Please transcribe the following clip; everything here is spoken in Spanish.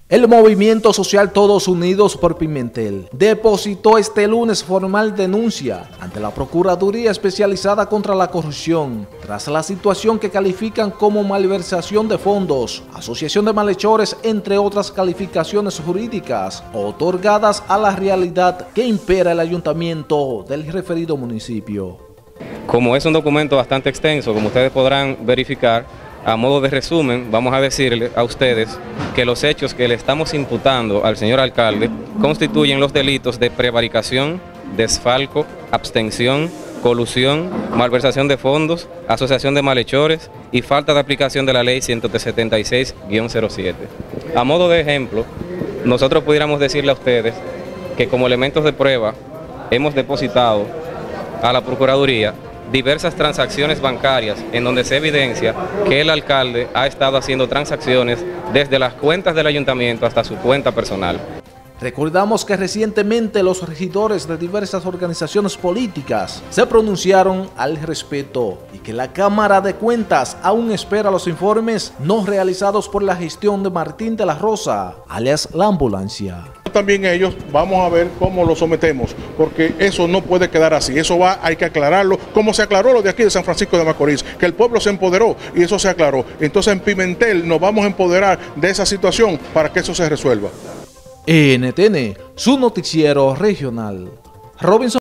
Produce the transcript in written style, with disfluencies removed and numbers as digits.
El movimiento social Todos Unidos por Pimentel depositó este lunes formal denuncia ante la Procuraduría Especializada contra la Corrupción tras la situación que califican como malversación de fondos, asociación de malhechores, entre otras calificaciones jurídicas otorgadas a la realidad que impera el ayuntamiento del referido municipio. Como es un documento bastante extenso, como ustedes podrán verificar, a modo de resumen, vamos a decirle a ustedes que los hechos que le estamos imputando al señor alcalde constituyen los delitos de prevaricación, desfalco, abstención, colusión, malversación de fondos, asociación de malhechores y falta de aplicación de la ley 176-07. A modo de ejemplo, nosotros pudiéramos decirle a ustedes que como elementos de prueba hemos depositado a la Procuraduría diversas transacciones bancarias en donde se evidencia que el alcalde ha estado haciendo transacciones desde las cuentas del ayuntamiento hasta su cuenta personal. Recordamos que recientemente los regidores de diversas organizaciones políticas se pronunciaron al respecto y que la Cámara de Cuentas aún espera los informes no realizados por la gestión de Martín de la Rosa, alias La Ambulancia. También ellos vamos a ver cómo lo sometemos, porque eso no puede quedar así, hay que aclararlo, como se aclaró lo de aquí de San Francisco de Macorís, que el pueblo se empoderó y eso se aclaró. Entonces en Pimentel nos vamos a empoderar de esa situación para que eso se resuelva. NTN, su noticiero regional. Robinson